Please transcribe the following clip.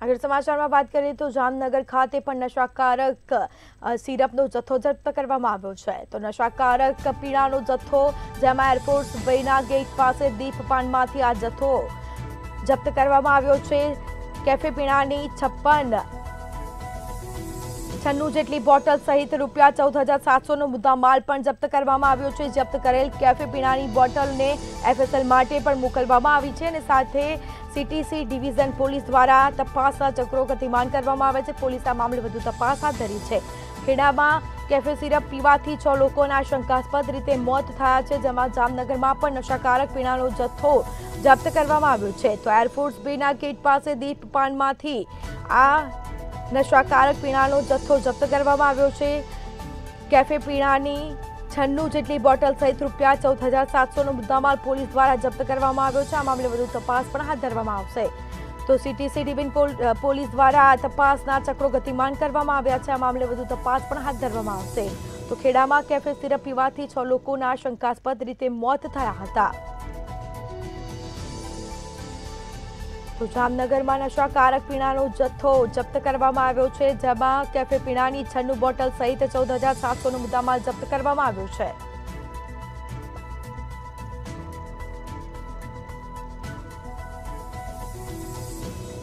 આગળ સમાચારમાં વાત કરીએ તો જામનગર ખાતે પણ નશાકારક સિરપનો જથ્થો જપ્ત કરવામાં આવ્યો છે। તો નશાકારક પીણાનો જથ્થો જેમાં એરફોર્સ વેના ગેટ પાસે દીપ પાનમાંથી આ જથ્થો જપ્ત કરવામાં આવ્યો છે। કેફે પીણાની 96 જેટલી બોટલ સહિત ₹14,700નો મુદ્દામાલ પણ જપ્ત કરવામાં આવ્યો છે। જપ્ત કરેલ કેફે પીણાની બોટલને એફએસએલ માટે પણ મોકલવામાં આવી છે અને સાથે सीटीसी डिविजन पुलिस द्वारा तपासना चक्रो गतिमान करवामां आवे छे। पुलिस आ मामले વધુ તપાસ હાથ ધરી છે। ખેડામાં કેફે સિરપ પીવાથી 6 લોકોના શંકાસ્પદ રીતે મોત થયા છે, જેમાં જામનગરમાં પણ નશાકારક પીણાનો જથ્થો જપ્ત કરવામાં આવ્યો છે। તો એરફોર્સ બેના ગેટ પાસે દીપ પાનમાંથી આ નશાકારક પીણાનો જથ્થો જપ્ત કરવામાં આવ્યો છે। કેફે પીણાની 96 જેટલી બોટલ સહિત ₹14,700નો મુદ્દામાલ પોલીસ દ્વારા જપ્ત કરવામાં આવ્યો છે। આ મામલે વધુ તપાસ પણ હાથ ધરવામાં આવશે। તો सीटीसी डिविजन પોલીસ દ્વારા તપાસના ચક્રો ગતિમાન કરવામાં આવ્યા છે। આ મામલે વધુ તપાસ પણ હાથ ધરવામાં આવશે। તો ખેડામાં કેફે સિરપ પીવાથી 6 લોકોના શંકાસ્પદ રીતે મોત થયા હતા। તો જામનગરમાં નશાકારક પીણાનો જથ્થો જપ્ત કરવામાં આવ્યો છે, જેમાં કેફે પીણાની 96 બોટલ સહિત 14,700નો મુદ્દામાલ જપ્ત કરવામાં આવ્યો છે।